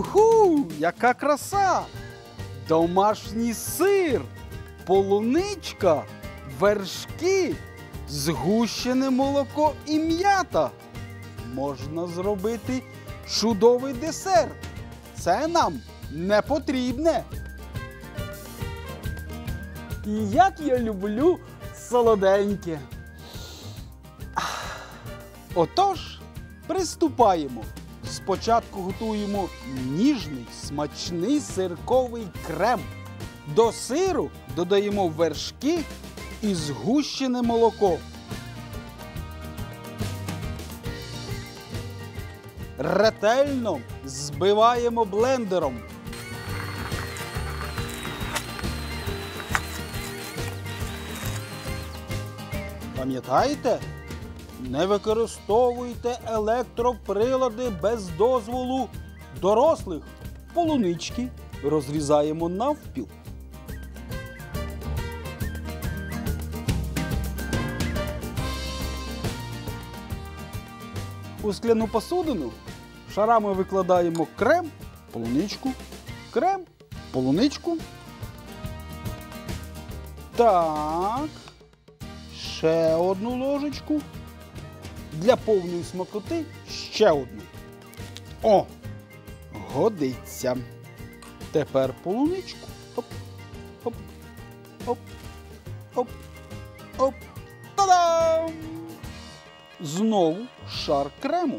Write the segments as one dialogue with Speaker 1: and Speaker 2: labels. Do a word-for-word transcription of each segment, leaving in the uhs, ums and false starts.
Speaker 1: Уху, яка краса! Домашній сир, полуничка, вершки, згущене молоко і м'ята. Можна зробити чудовий десерт. Це нам не потрібне. І як я люблю солоденьке. Отож, приступаємо. Спочатку готуємо ніжний, смачний сирковий крем. До сиру додаємо вершки і згущене молоко. Ретельно збиваємо блендером. Пам'ятаєте? Не використовуйте електроприлади без дозволу дорослих. Полунички розрізаємо навпіл. У скляну посудину шарами викладаємо крем, полуничку, крем, полуничку. Так, ще одну ложечку. Для повної смакоти ще одну. О, годиться. Тепер полуничку. Оп, оп, оп, оп, оп. Та-дам! Знову шар крему.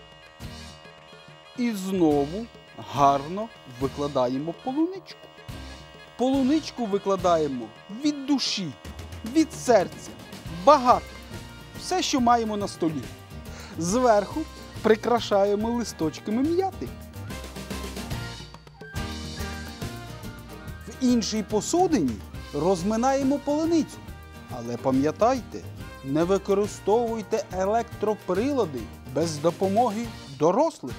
Speaker 1: І знову гарно викладаємо полуничку. Полуничку викладаємо від душі, від серця, багато. Все, що маємо на столі. Зверху прикрашаємо листочками м'яти. В іншій посудині розминаємо полуницю. Але пам'ятайте, не використовуйте електроприлади без допомоги дорослих.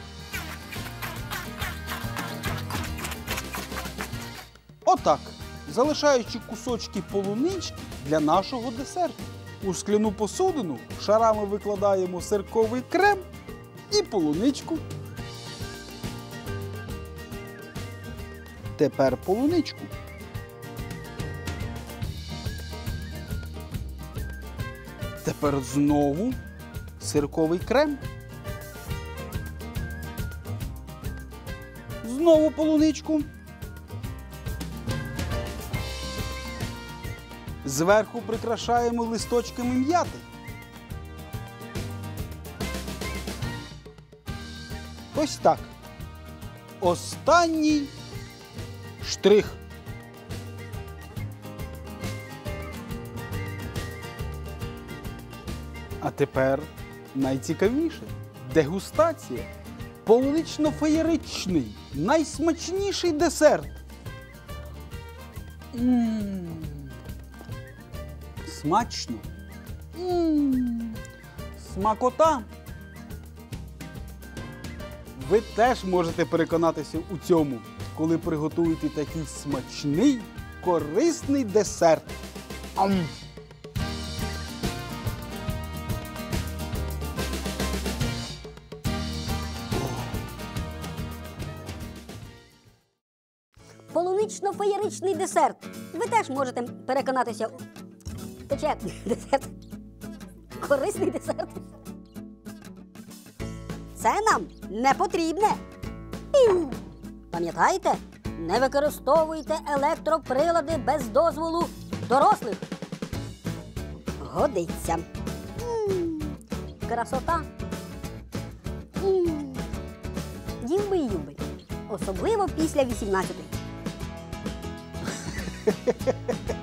Speaker 1: Отак, залишаючи кусочки полунички для нашого десерту. У скляну посудину шарами викладаємо сирковий крем і полуничку. Тепер полуничку. Тепер знову сирковий крем. Знову полуничку. Зверху прикрашаємо листочками м'яти. Ось так. Останній штрих. А тепер найцікавіше – дегустація. Полунично-феєричний, найсмачніший десерт. Ммм. Смачно. Ммм. Смакота. Ви теж можете переконатися у цьому, коли приготуєте такий смачний, корисний десерт. Ам!
Speaker 2: Полунично-феєричний десерт. Ви теж можете переконатися у... Тече десерт. Корисний десерт. Це нам не потрібне. Пів! Пам'ятаєте? Не використовуйте електроприлади без дозволу дорослих. Годиться. М-м, красота. М-м. Їв би і їв би. Особливо після вісімнадцятої.